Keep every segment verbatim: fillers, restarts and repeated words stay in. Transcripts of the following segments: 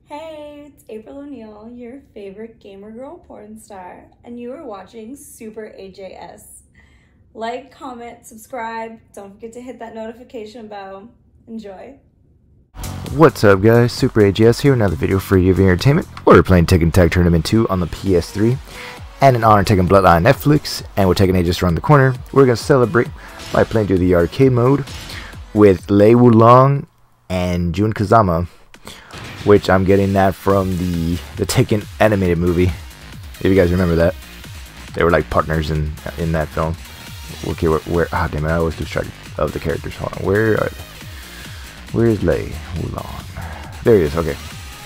Hey, it's April O'Neil, your favorite gamer girl porn star, and you are watching Super A J S. Like, comment, subscribe, don't forget to hit that notification bell. Enjoy. What's up guys, Super A J S here, another video for you of entertainment. We're playing Tekken Tag Tournament two on the P S three, and in honor of Tekken Bloodline on Netflix, and we're taking A J S around the corner. We're going to celebrate by playing through the arcade mode with Lei Wulong and Jun Kazama, which I'm getting that from the, the Tekken animated movie, if you guys remember that. They were like partners in in that film. Okay, where, where ah damn it, I always lose track of the characters. Hold on, where are they? Where is Lei Wulong? There he is, okay.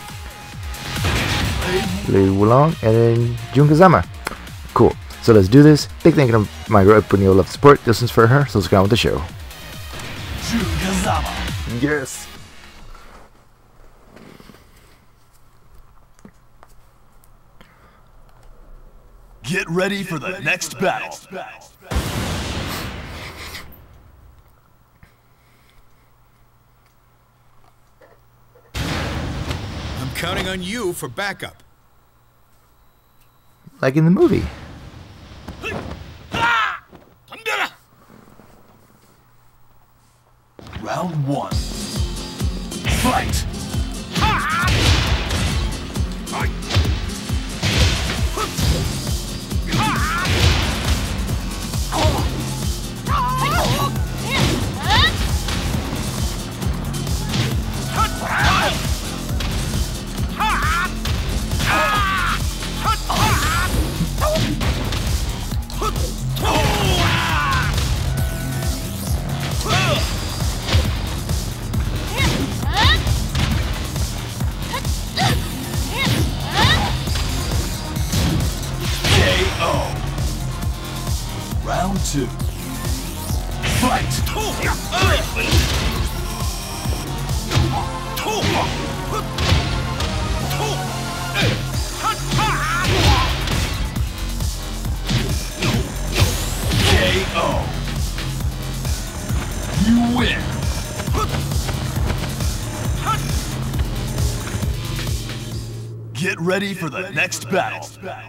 Lei Wulong and then Jun Kazama. Cool. So let's do this. Big thank you to my girl, putting your love support. This one's for her, so let's get on with the show. Jun Kazama. Yes. Get ready for the next battle. I'm counting on you for backup. Like in the movie. Round one. Fight! Round two. Fight! K O. You win. Get ready for the next battle.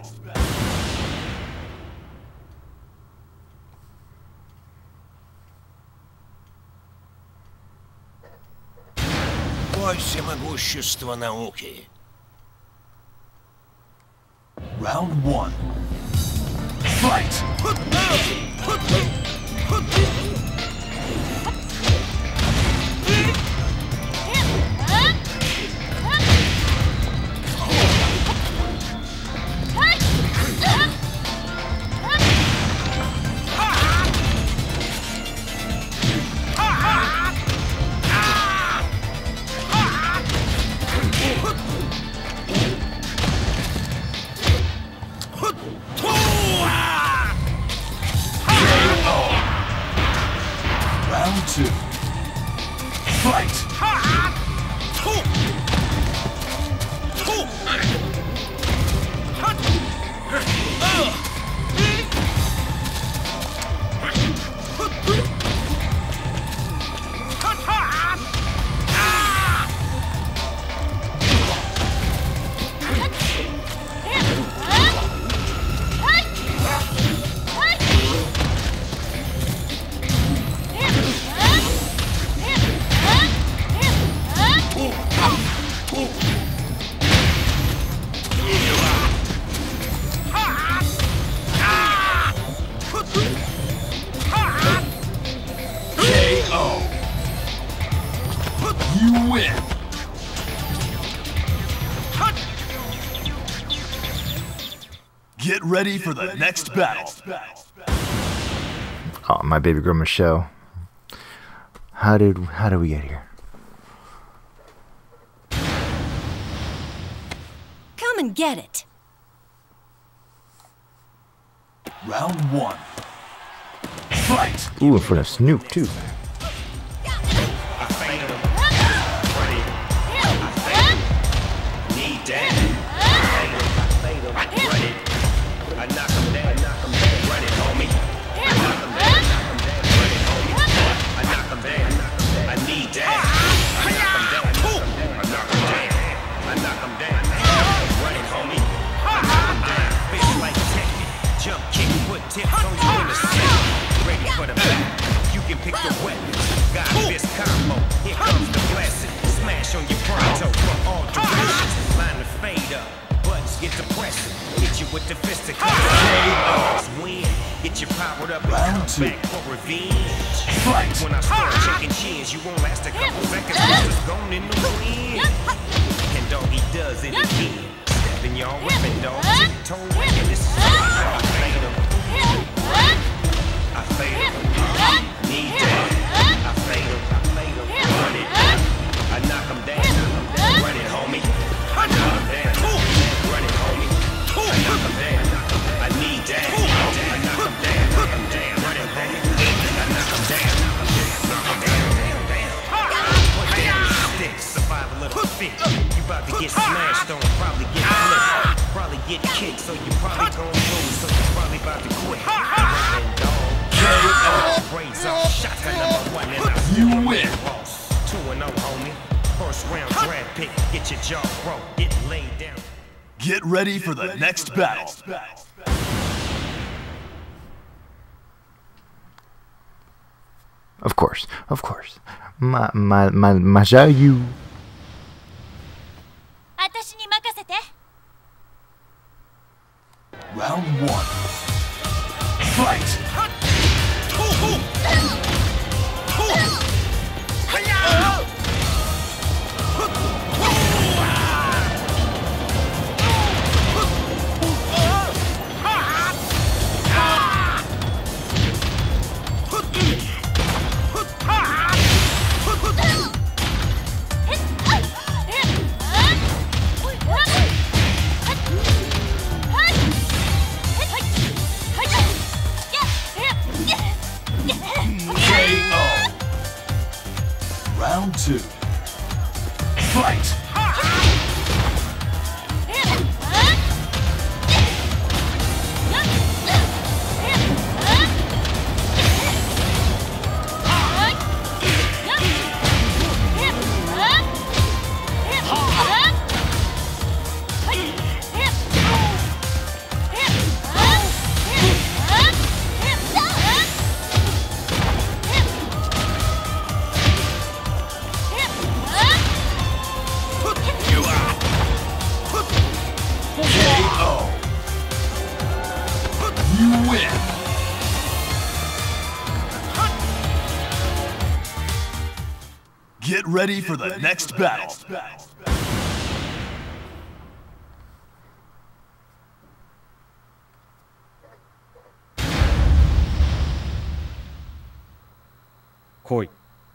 Всемогущество науки. Round one. Fight! Round two. Fight! K O. You win. Get ready for the next battle. Oh, my baby girl Michelle. How did how did we get here? Come and get it. Round one. Fight! Ooh, in front of Snoop too. I knock 'em with the fisticuffs. Win, get your powered up and come back for revenge. Fight. When I start checking chins, you won't last a couple seconds. It's gone in the wind. And doggy does it again. Stepping y'all whipping, dog. Tiptoe and this is how I fade him. I fade him. Need that. I fade him. I fade him. Run it. I knock him down. Run it, homie. I knock him down. Run it, homie. I knock him down. I need that. I knock him down. Knock him down. Run it, homie. I knock him down. Knock him down. Down, down. Put down the sticks. Survive a little fit. You about to get smashed on. Probably get flipped. Probably get kicked. So you probably gon' lose. So you probably about to quit. Riding dog. Brains off. Shot her number one. And I You win. two and oh, homie. First round draft pick. Get your jaw broke. Get laid down. Get ready for the next battle. Of course, of course. My, my, my, my, you. Round one. Fight. Round two. Fight! Get ready for the next battle. Koi.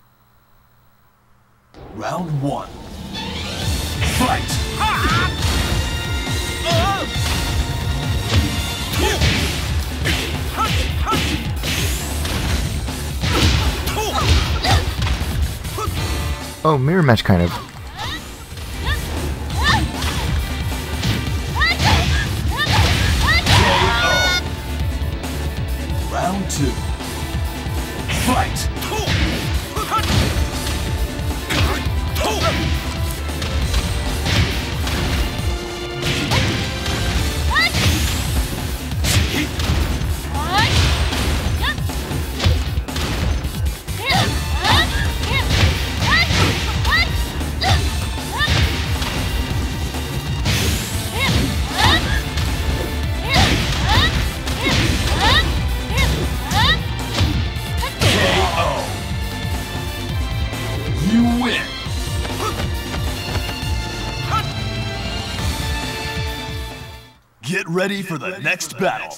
Round one. Fight! Oh, mirror match kind of. Round two. Fight! Get ready for the next battle.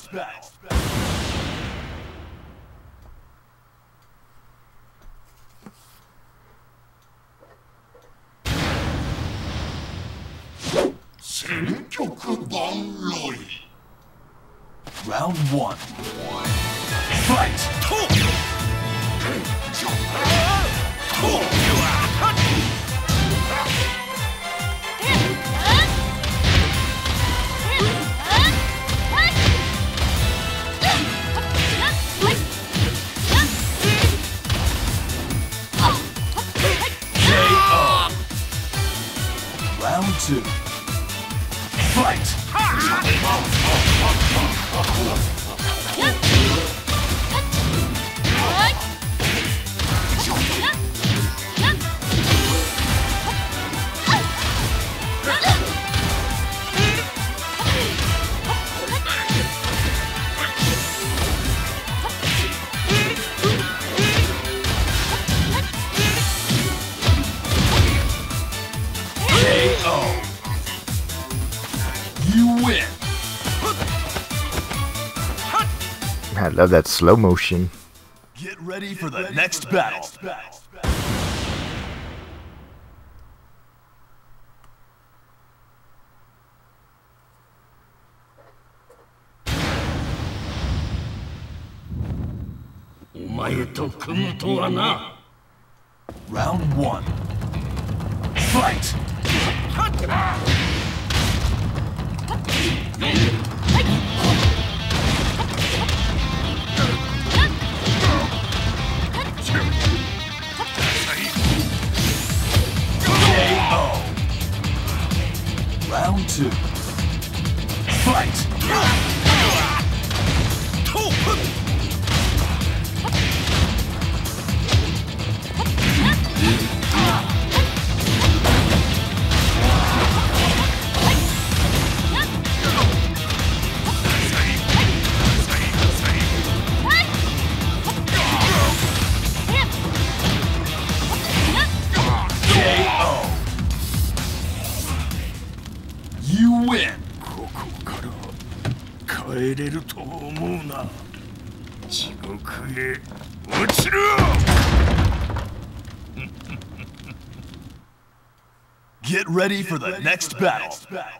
Round one. Fight! Round two. Fight! You win. I love that slow motion. Get ready for the next battle. Round one. Fight! K O. Round two. Fight! You win. Get ready for the next battle.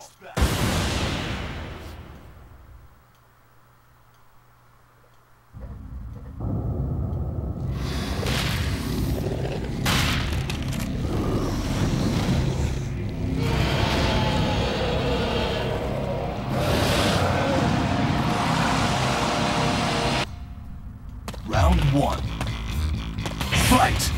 Round one. Fight!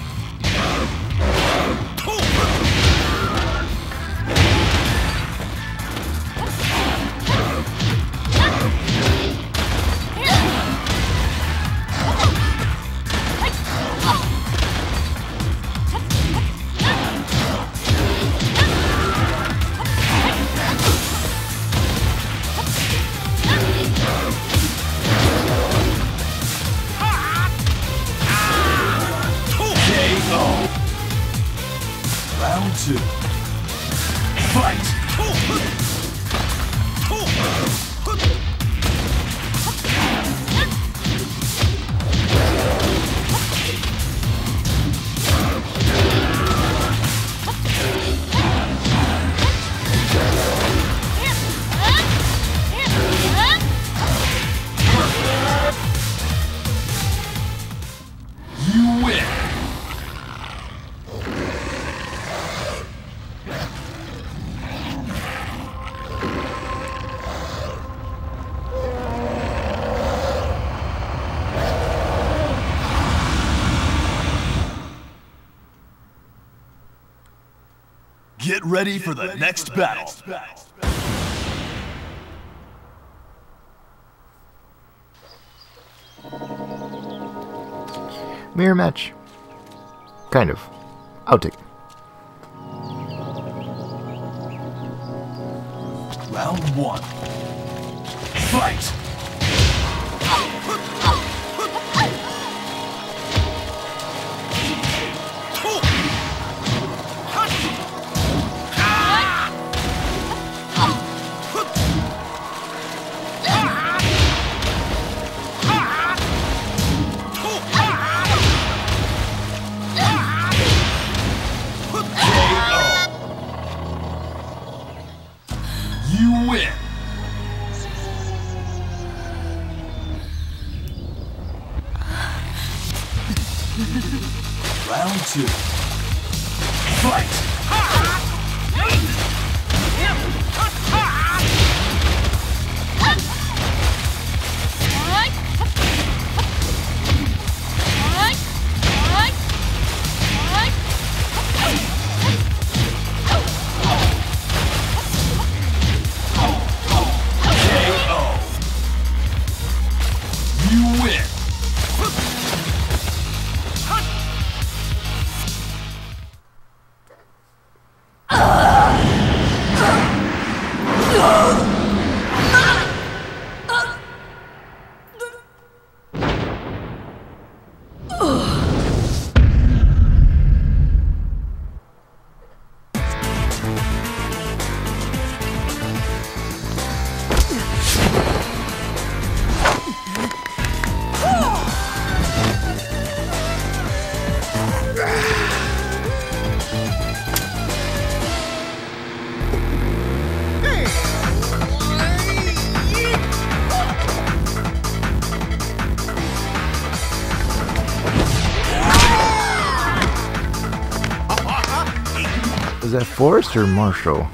Round two. Fight! You win. Get ready for the next battle. Mirror match. Kind of. I'll take it. Round one. Fight! You win. Round two. Fight! that Forrest or Marshall?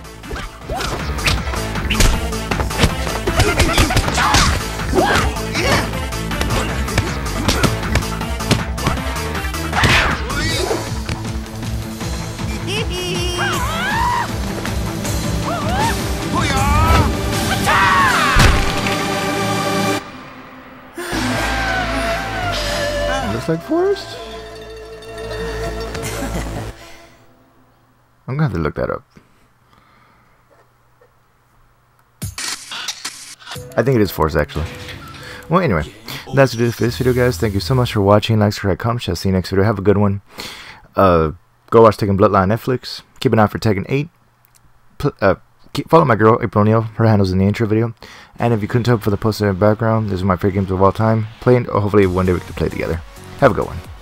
Looks like Forrest. I'm gonna have to look that up. I think it is Forrest actually. Well, anyway, that's it for this video, guys. Thank you so much for watching. Like, subscribe, comment, share. See you next video. Have a good one. Uh, go watch Tekken Bloodline Netflix. Keep an eye for Tekken eight. Pl uh, keep, follow my girl April O'Neil. Her handle's in the intro video. And if you couldn't tell for the poster in the background, this is my favorite games of all time. Playing, or hopefully one day we can play together. Have a good one.